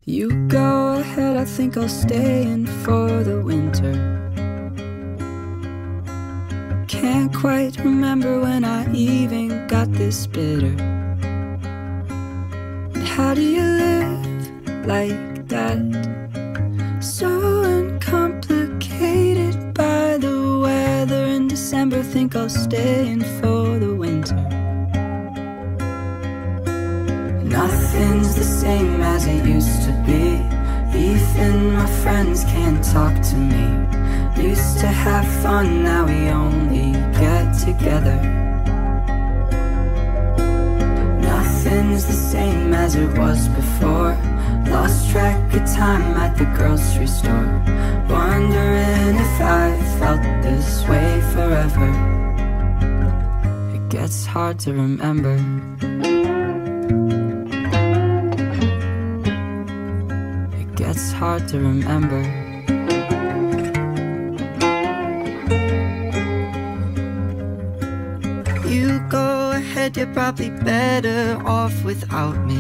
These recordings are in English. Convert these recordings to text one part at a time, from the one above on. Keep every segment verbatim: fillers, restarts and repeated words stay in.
You go ahead, I think I'll stay in for the winter. Can't quite remember when I even got this bitter. And how do you live like that? So uncomplicated by the weather in December. Think I'll stay in for the winter. Nothing's the same as it used to be. Even my friends can't talk to me. Used to have fun, now we only get together. Nothing's the same as it was before. Lost track of time at the grocery store, wondering if I felt this way forever. It gets hard to remember. It's hard to remember. You go ahead, you're probably better off without me.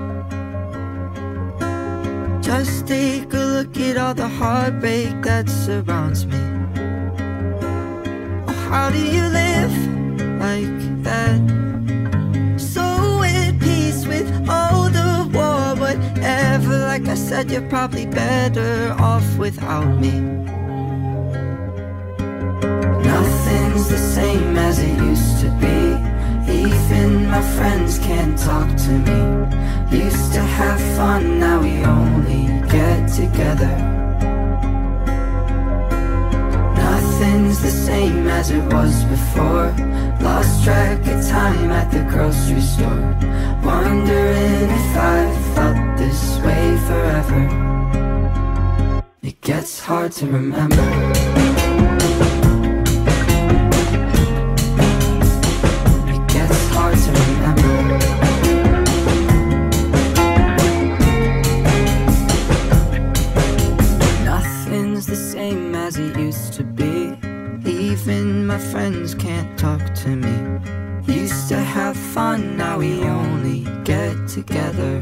Just take a look at all the heartbreak that surrounds me. Oh, how do you live like that? So at peace with all the war, whatever. Like I said, you're probably better off without me. Nothing's the same as it used to be. Even my friends can't talk to me. Used to have fun, now we only get together. Nothing's the same as it was before. Lost track of time at the grocery store, wondering if I felt this way forever. It gets hard to remember. It gets hard to remember. Nothing's the same as it used to be. Even my friends can't talk to me. Used to have fun, now we only get together.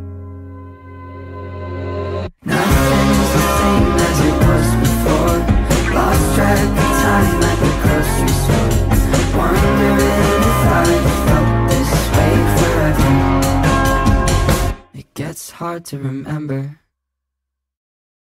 Nothing's the same as it was before. Lost track of time at the grocery store, wondering if I felt this way forever. It gets hard to remember.